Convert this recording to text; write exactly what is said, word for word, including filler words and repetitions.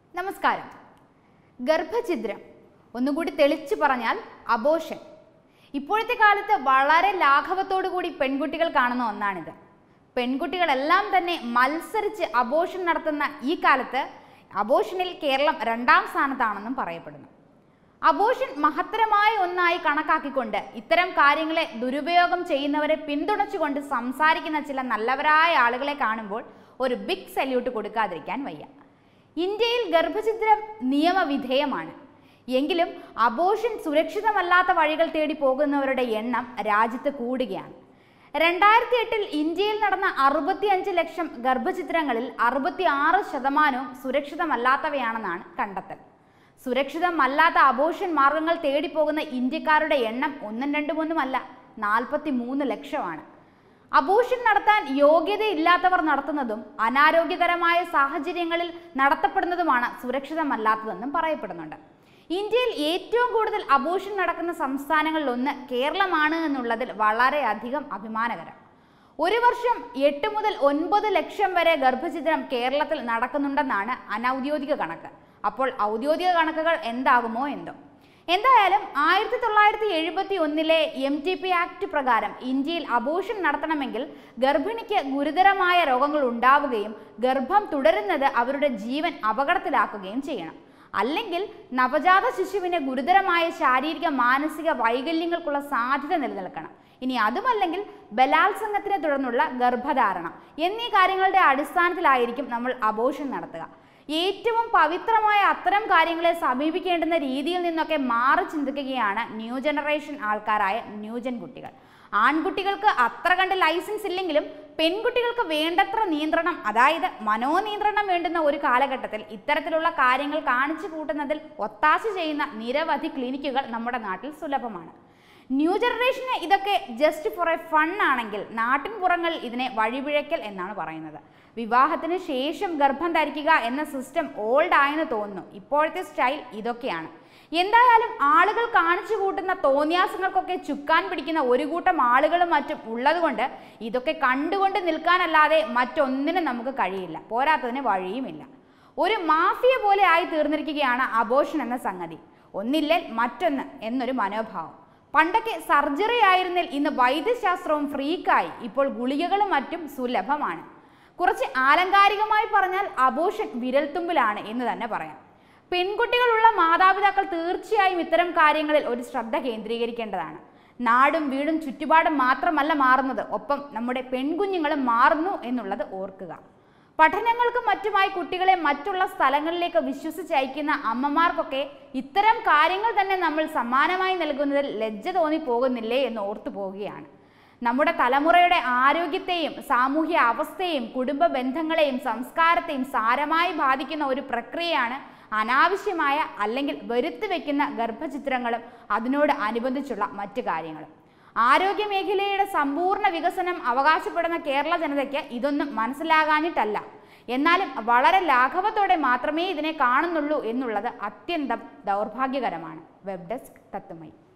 നമസ്കാരം. ഗർഭഛിദ്രം ഒന്നുകൂടി തെളിച്ചു പറഞ്ഞാൽ അബോർഷൻ. ഇപ്പോഴത്തെ കാലത്ത് വളരെ ലാഘവത്തോടു കൂടി പെൺകുട്ടികൾ കാണുന്ന ഒന്നാണിത്. പെൺകുട്ടികളെല്ലാം തന്നെ മത്സരിച്ച് അബോർഷൻ നടത്തുന്ന ഈ കാലത്ത് അബോർഷനിൽ കേരളം രണ്ടാം സ്ഥാനത്താണെന്നും പറയപ്പെടുന്നു. അബോർഷൻ മഹത്തരമായ ഒന്നായി കണക്കാക്കിക്കൊണ്ട് ഇത്തരം കാര്യങ്ങളെ ദുരുപയോഗം ചെയ്യുന്നവരെ പിന്തുണച്ചുകൊണ്ട് സംസാരിക്കുന്ന ചില നല്ലവരായ ആളുകളെ കാണുമ്പോൾ ഒരു ബിഗ് സല്യൂട്ട് കൊടുക്കാതിരിക്കാൻ വയ്യ. ഇന്ത്യയിൽ ഗർഭഛിദ്രം നിയമവിധേയമാണ്. എങ്കിലും അബോർഷൻ സുരക്ഷിതമല്ലാത്ത വഴികൾ തേടി പോകുന്നവരുടെ എണ്ണം രാജ്യത്ത് കൂടുകയാണ്. രണ്ടായിരത്തി എട്ടിൽ ഇന്ത്യയിൽ നടന്ന അറുപത്തി അഞ്ച് ലക്ഷം ഗർഭഛിദ്രങ്ങളിൽ അറുപത്തി ആറ് ശതമാനവും സുരക്ഷിതമല്ലാത്തവയാണെന്നാണ് കണ്ടെത്തൽ. സുരക്ഷിതമല്ലാത്ത അബോർഷൻ മാർഗങ്ങൾ തേടിപ്പോകുന്ന ഇന്ത്യക്കാരുടെ എണ്ണം ഒന്നും രണ്ടും ഒന്നുമല്ല, നാൽപ്പത്തി മൂന്ന് ലക്ഷമാണ്. അബോർഷൻ നടത്താൻ യോഗ്യതയില്ലാത്തവർ നടത്തുന്നതും അനാരോഗ്യകരമായ സാഹചര്യങ്ങളിൽ നടത്തപ്പെടുന്നതുമാണ് സുരക്ഷിതമല്ലാത്തതെന്നും പറയപ്പെടുന്നുണ്ട്. ഇന്ത്യയിൽ ഏറ്റവും കൂടുതൽ അബോർഷൻ നടക്കുന്ന സംസ്ഥാനങ്ങളിലൊന്ന് കേരളമാണ് എന്നുള്ളതിൽ വളരെയധികം അഭിമാനകരം. ഒരു വർഷം എട്ട് മുതൽ ഒൻപത് ലക്ഷം വരെ ഗർഭഛിദ്രം കേരളത്തിൽ നടക്കുന്നുണ്ടെന്നാണ് അനൗദ്യോഗിക കണക്ക്. അപ്പോൾ ഔദ്യോഗിക കണക്കുകൾ എന്താകുമോ എന്തോ. എന്തായാലും ആയിരത്തി തൊള്ളായിരത്തി എഴുപത്തി ഒന്നിലെ എം ടി പി ആക്ട് പ്രകാരം ഇന്ത്യയിൽ അബോർഷൻ നടത്തണമെങ്കിൽ ഗർഭിണിക്ക് ഗുരുതരമായ രോഗങ്ങൾ ഉണ്ടാവുകയും ഗർഭം തുടരുന്നത് അവരുടെ ജീവൻ അപകടത്തിലാക്കുകയും ചെയ്യണം. അല്ലെങ്കിൽ നവജാത ശിശുവിന് ഗുരുതരമായ ശാരീരിക മാനസിക വൈകല്യങ്ങൾക്കുള്ള സാധ്യത നിലനിൽക്കണം. ഇനി അതുമല്ലെങ്കിൽ ബലാത്സംഗത്തിനെ തുടർന്നുള്ള ഗർഭധാരണം എന്നീ കാര്യങ്ങളുടെ അടിസ്ഥാനത്തിലായിരിക്കും നമ്മൾ അബോർഷൻ നടത്തുക. ഏറ്റവും പവിത്രമായ അത്തരം കാര്യങ്ങളെ സമീപിക്കേണ്ടുന്ന രീതിയിൽ നിന്നൊക്കെ മാറി ചിന്തിക്കുകയാണ് ന്യൂ ജനറേഷൻ ആൾക്കാരായ ന്യൂജൻ കുട്ടികൾ. ആൺകുട്ടികൾക്ക് അത്ര കണ്ട് ലൈസൻസ് ഇല്ലെങ്കിലും പെൺകുട്ടികൾക്ക് വേണ്ടത്ര നിയന്ത്രണം, അതായത് മനോനിയന്ത്രണം വേണ്ടുന്ന ഒരു കാലഘട്ടത്തിൽ ഇത്തരത്തിലുള്ള കാര്യങ്ങൾ കാണിച്ചു കൂട്ടുന്നതിൽ ഒത്താശ ചെയ്യുന്ന നിരവധി ക്ലിനിക്കുകൾ നമ്മുടെ നാട്ടിൽ സുലഭമാണ്. ന്യൂ ജനറേഷന് ഇതൊക്കെ ജസ്റ്റ് ഫോർ എ ഫൺ ആണെങ്കിൽ നാട്ടിൻ പുറങ്ങളിൽ ഇതിനെ വഴിപിഴയ്ക്കൽ എന്നാണ് പറയുന്നത്. വിവാഹത്തിന് ശേഷം ഗർഭം ധരിക്കുക എന്ന സിസ്റ്റം ഓൾഡ് ആയെന്ന് തോന്നുന്നു. ഇപ്പോഴത്തെ സ്റ്റൈൽ ഇതൊക്കെയാണ്. എന്തായാലും ആളുകൾ കാണിച്ചു കൂട്ടുന്ന തോന്നിയാസങ്ങൾക്കൊക്കെ ചുക്കാൻ പിടിക്കുന്ന ഒരു കൂട്ടം ആളുകളും മറ്റും ഉള്ളതുകൊണ്ട് ഇതൊക്കെ കണ്ടുകൊണ്ട് നിൽക്കാനല്ലാതെ മറ്റൊന്നിനും നമുക്ക് കഴിയില്ല. പോരാത്തതിന് വഴിയുമില്ല. ഒരു മാഫിയ പോലെ ആയി തീർന്നിരിക്കുകയാണ് അബോർഷൻ എന്ന സംഗതി. ഒന്നില്ലേൽ മറ്റൊന്ന് എന്നൊരു മനോഭാവം. പണ്ടൊക്കെ സർജറി ആയിരുന്നിൽ ഇന്ന് വൈദ്യശാസ്ത്രവും ഫ്രീക്കായി. ഇപ്പോൾ ഗുളികകളും മറ്റും സുലഭമാണ്. കുറച്ച് ആലങ്കാരികമായി പറഞ്ഞാൽ അബോർഷൻ വിരൽത്തുമ്പിലാണ് എന്ന് തന്നെ പറയാം. പെൺകുട്ടികളുള്ള മാതാപിതാക്കൾ തീർച്ചയായും ഇത്തരം കാര്യങ്ങളിൽ ഒരു ശ്രദ്ധ കേന്ദ്രീകരിക്കേണ്ടതാണ്. നാടും വീടും ചുറ്റുപാടും മാത്രമല്ല മാറുന്നത്, ഒപ്പം നമ്മുടെ പെൺകുഞ്ഞുങ്ങളും മാറുന്നു എന്നുള്ളത് ഓർക്കുക. പഠനങ്ങൾക്കും മറ്റുമായി കുട്ടികളെ മറ്റുള്ള സ്ഥലങ്ങളിലേക്ക് വിശ്വസിച്ചയക്കുന്ന അമ്മമാർക്കൊക്കെ ഇത്തരം കാര്യങ്ങൾ തന്നെ നമ്മൾ സമ്മാനമായി നൽകുന്നതിൽ ലജ്ജ തോന്നി പോകുന്നില്ലേ എന്ന് ഓർത്തു പോവുകയാണ്. നമ്മുടെ തലമുറയുടെ ആരോഗ്യത്തെയും സാമൂഹ്യ അവസ്ഥയെയും കുടുംബ ബന്ധങ്ങളെയും സംസ്കാരത്തെയും സാരമായി ബാധിക്കുന്ന ഒരു പ്രക്രിയയാണ് അനാവശ്യമായ അല്ലെങ്കിൽ വരുത്തി വയ്ക്കുന്ന ഗർഭഛിദ്രങ്ങളും അതിനോട് അനുബന്ധിച്ചുള്ള മറ്റു കാര്യങ്ങളും. ആരോഗ്യ മേഖലയുടെ സമ്പൂർണ്ണ വികസനം അവകാശപ്പെടുന്ന കേരള ജനതയ്ക്ക് ഇതൊന്നും മനസ്സിലാകാഞ്ഞിട്ടല്ല, എന്നാലും വളരെ ലാഘവത്തോടെ മാത്രമേ ഇതിനെ കാണുന്നുള്ളൂ എന്നുള്ളത് അത്യന്തം ദൗർഭാഗ്യകരമാണ്. Web desk Tatwamayi.